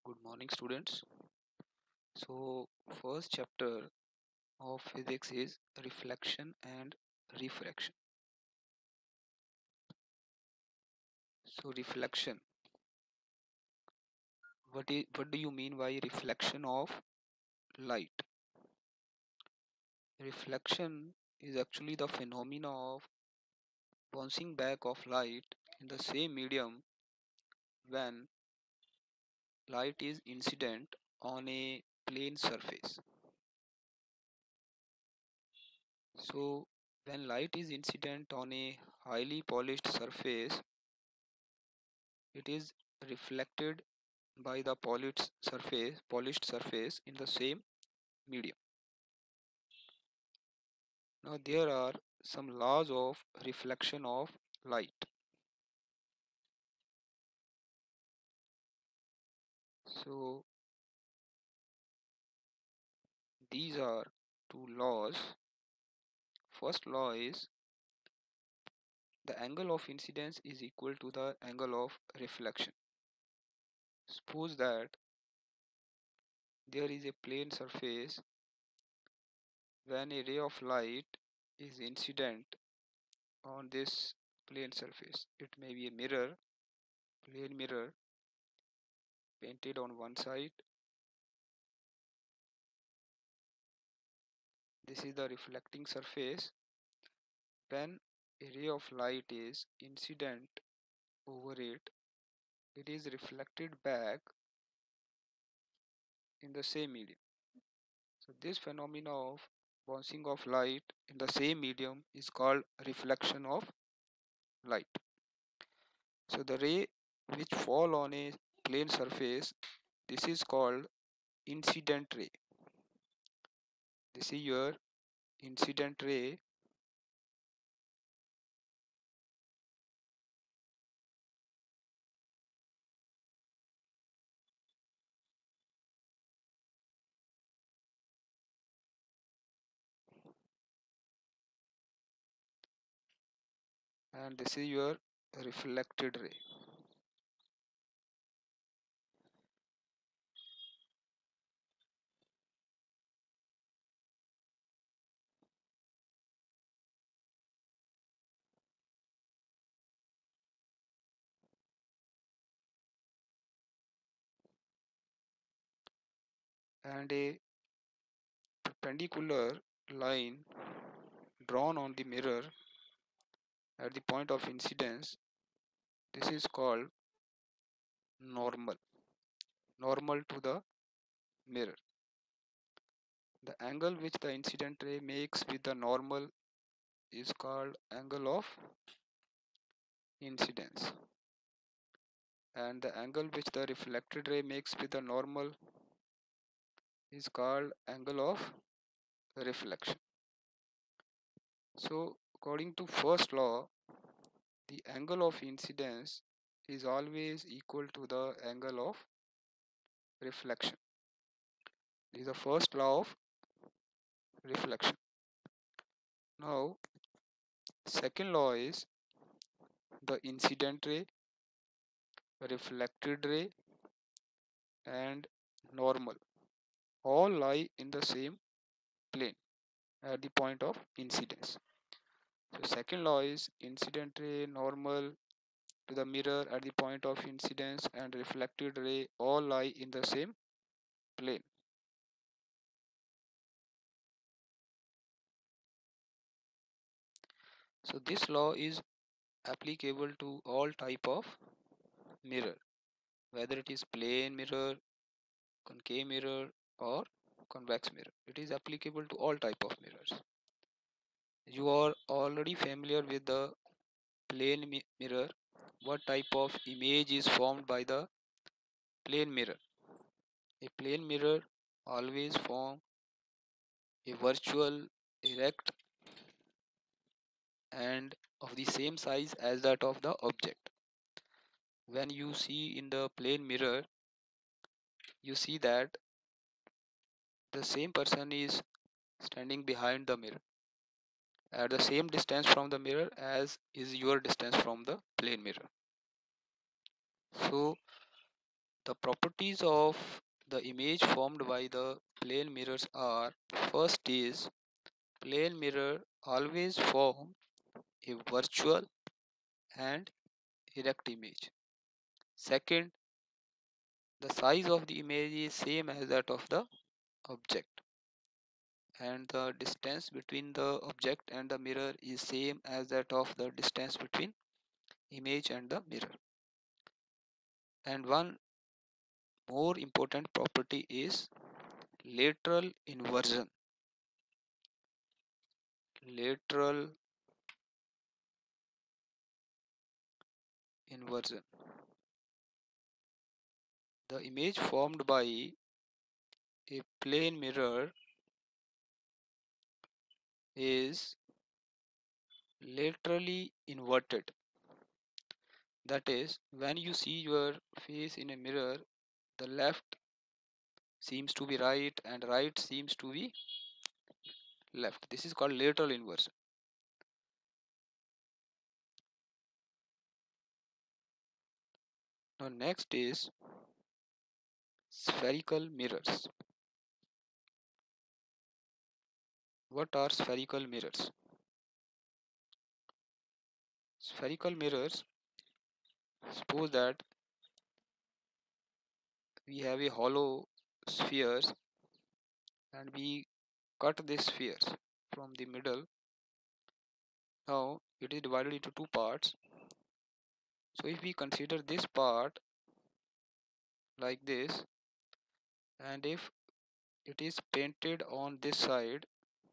Good morning, students. So, first chapter of physics is reflection and refraction. So, reflection. What do you mean by reflection of light? Reflection is actually the phenomena of bouncing back of light in the same medium when light is incident on a plane surface. So, when light is incident on a highly polished surface, it is reflected by the polished surface in the same medium. Now there are some laws of reflection of light. So these are two laws. First law is the angle of incidence is equal to the angle of reflection. Suppose that there is a plane surface. When a ray of light is incident on this plane surface, it may be a mirror, plane mirror painted on one side. This is the reflecting surface. When a ray of light is incident over it, it is reflected back in the same medium. So this phenomena of bouncing of light in the same medium is called reflection of light. So the ray which fall on a plane surface, this is called incident ray. This is your incident ray, and this is your reflected ray. And a perpendicular line drawn on the mirror at the point of incidence, this is called normal, normal to the mirror. The angle which the incident ray makes with the normal is called angle of incidence, and the angle which the reflected ray makes with the normal is called angle of reflection. So according to first law, the angle of incidence is always equal to the angle of reflection. This is the first law of reflection. Now second law is the incident ray, reflected ray and normal all lie in the same plane at the point of incidence. So second law is incident ray normal to the mirror at the point of incidence and reflected ray all lie in the same plane. So this law is applicable to all type of mirror, whether it is plane mirror, concave mirror or convex mirror. It is applicable to all type of mirrors. You are already familiar with the plane mirror. What type of image is formed by the plane mirror? A plane mirror always form a virtual, erect and of the same size as that of the object. When you see in the plane mirror, you see that the same person is standing behind the mirror at the same distance from the mirror as is your distance from the plane mirror. So The properties of the image formed by the plane mirrors are: first is, plane mirror always form a virtual and erect image. Second, the size of the image is same as that of the object, and the distance between the object and the mirror is same as that of the distance between image and the mirror. And one more important property is lateral inversion. Lateral inversion. The image formed by a plane mirror is laterally inverted. That is, when you see your face in a mirror, the left seems to be right and right seems to be left. This is called lateral inversion. Now next is spherical mirrors. What are spherical mirrors? Spherical mirrors, suppose that we have a hollow spheres and we cut this spheres from the middle. Now it is divided into two parts. So if we consider this part like this, and if it is painted on this side,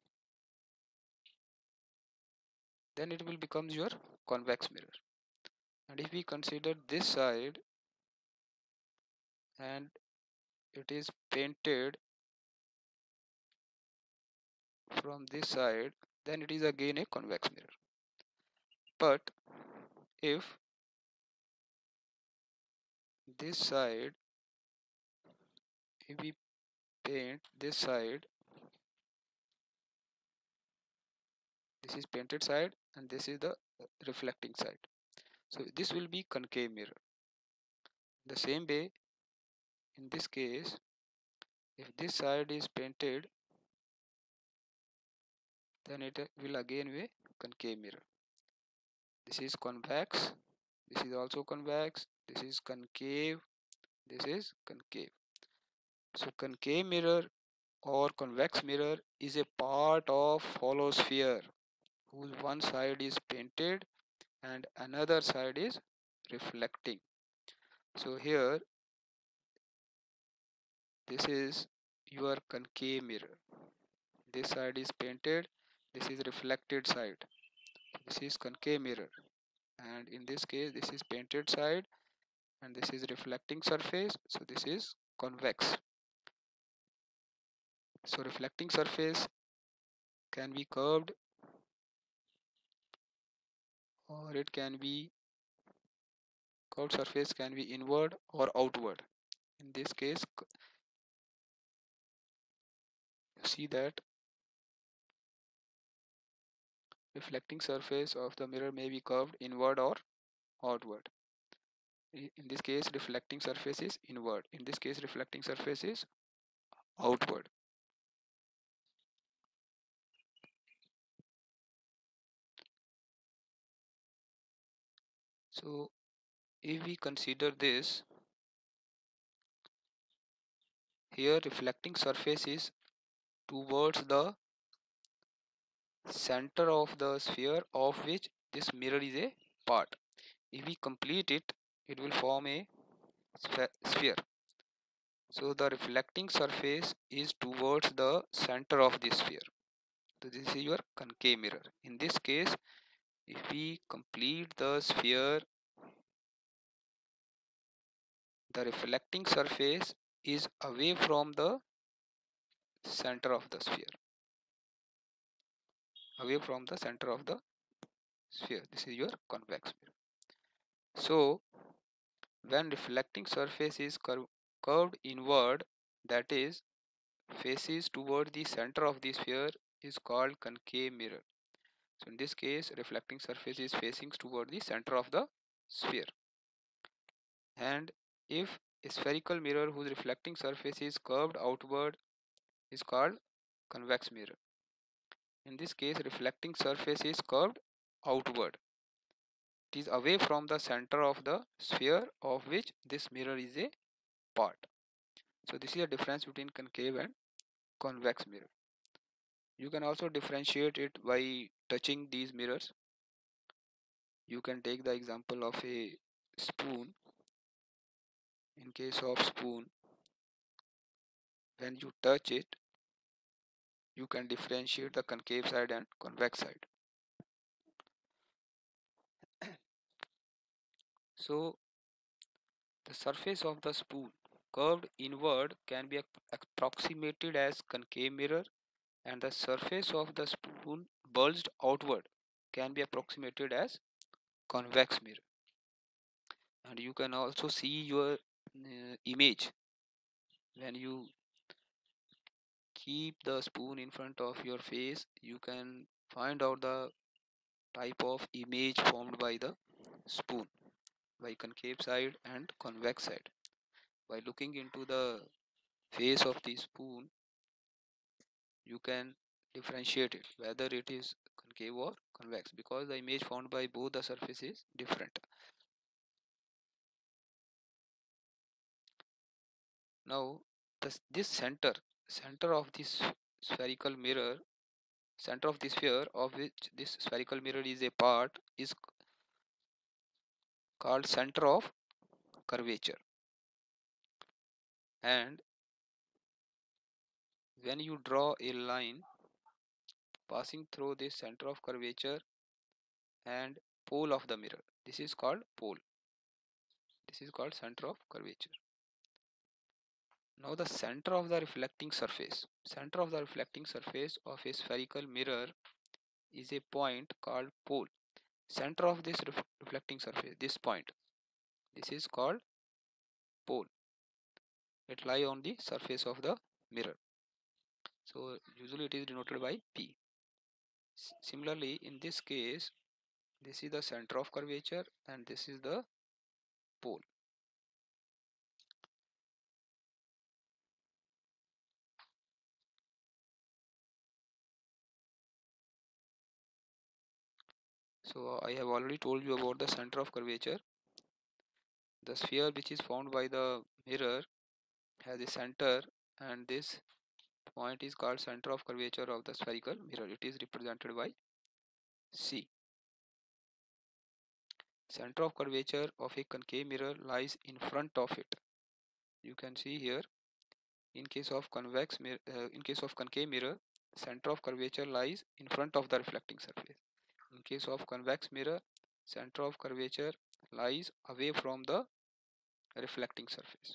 then it will become your convex mirror. And if we consider this side and it is painted from this side, then it is again a convex mirror. But if this side, if we paint this side, this is painted side and this is the reflecting side, so this will be concave mirror. The same way, in this case, if this side is painted, then it will again be concave mirror. This is convex, this is also convex, this is concave, this is concave. So concave mirror or convex mirror is a part of hollow sphere whose one side is painted and another side is reflecting. So here this is your concave mirror. This side is painted, this is reflected side. This is concave mirror, and in this case this is painted side and this is reflecting surface, so this is convex. So reflecting surface can be curved or it can be curved surface can be inward or outward. In this case, you see that reflecting surface of the mirror may be curved inward or outward. In this case, reflecting surface is inward. In this case, reflecting surface is outward. So if we consider this, here reflecting surface is towards the center of the sphere of which this mirror is a part. If we complete it, it will form a sphere. So the reflecting surface is towards the center of this sphere. So this is your concave mirror. In this case, if we complete the sphere, the reflecting surface is away from the center of the sphere. Away from the center of the sphere. This is your convex mirror. So when reflecting surface is curved inward, that is faces toward the center of the sphere, is called concave mirror. So in this case, reflecting surface is facing toward the center of the sphere. And if A spherical mirror whose reflecting surface is curved outward is called convex mirror. In this case, reflecting surface is curved outward. It is away from the center of the sphere of which this mirror is a part. So this is the difference between concave and convex mirror. You can also differentiate it by touching these mirrors. You can take the example of a spoon. In case of spoon, when you touch it, you can differentiate the concave side and convex side. So the surface of the spoon curved inward can be approximated as concave mirror, and the surface of the spoon bulged outward can be approximated as convex mirror. And you can also see your image when you keep the spoon in front of your face. You can find out the type of image formed by the spoon, by concave side and convex side. By looking into the face of the spoon, you can differentiate it whether it is concave or convex, because the image found by both the surface is different. Now this center of this spherical mirror, center of the sphere of which this spherical mirror is a part, is called center of curvature. And when you draw a line passing through this center of curvature and pole of the mirror, this is called pole. This is called center of curvature. Now the center of the reflecting surface. Center of the reflecting surface of a spherical mirror is a point called pole. Center of this reflecting surface, this point, this is called pole. It lies on the surface of the mirror. So usually it is denoted by P. Similarly, in this case, this is the center of curvature and this is the pole. So I have already told you about the center of curvature. The sphere which is formed by the mirror has a center, and this point is called center of curvature of the spherical mirror. It is represented by C. Center of curvature of a concave mirror lies in front of it. You can see here, in case of concave mirror, center of curvature lies in front of the reflecting surface. In case of convex mirror, center of curvature lies away from the reflecting surface.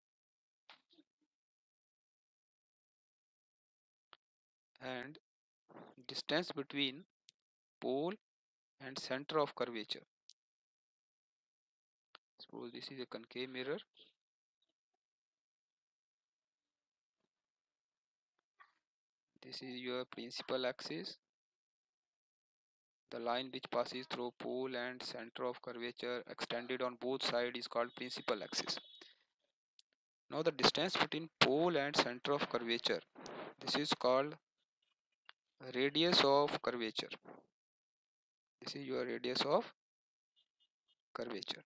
And distance between pole and center of curvature. Suppose this is a concave mirror. This is your principal axis. The line which passes through pole and center of curvature extended on both sides is called principal axis. Now the distance between pole and center of curvature, this is called radius of curvature. This is your radius of curvature,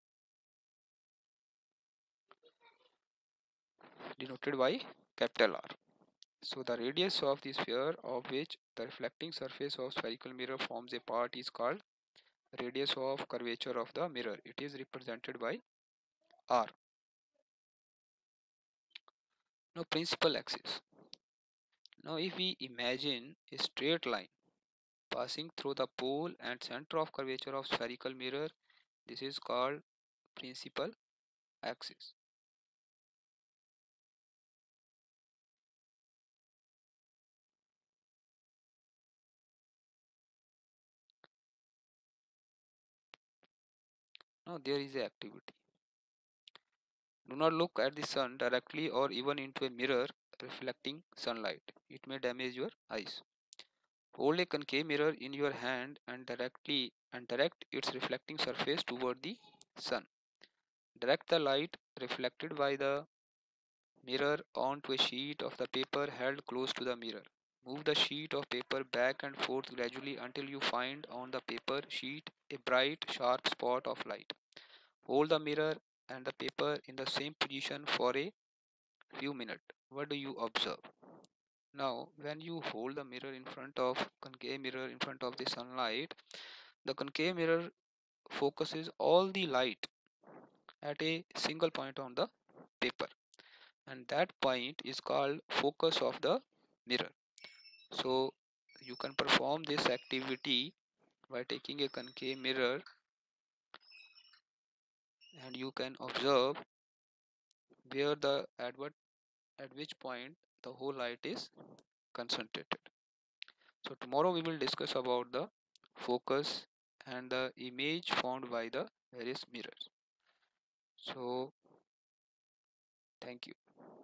denoted by capital R. So the radius of the sphere of which the reflecting surface of spherical mirror forms a part is called radius of curvature of the mirror. It is represented by R. Now principal axis. Now if we imagine a straight line passing through the pole and center of curvature of spherical mirror, this is called principal axis. Now there is a activity. Do not look at the sun directly or even into a mirror reflecting sunlight. It may damage your eyes. Hold a concave mirror in your hand and direct its reflecting surface toward the sun. Direct the light reflected by the mirror onto a sheet of the paper held close to the mirror. Move the sheet of paper back and forth gradually until you find on the paper sheet a bright, sharp spot of light. Hold the mirror and the paper in the same position for a few minutes. What do you observe? Now, when you hold the mirror in front of concave mirror in front of the sunlight, the concave mirror focuses all the light at a single point on the paper, and that point is called focus of the mirror. So you can perform this activity by taking a concave mirror, and you can observe where the at which point the whole light is concentrated. So tomorrow we will discuss about the focus and the image found by the various mirrors. So thank you.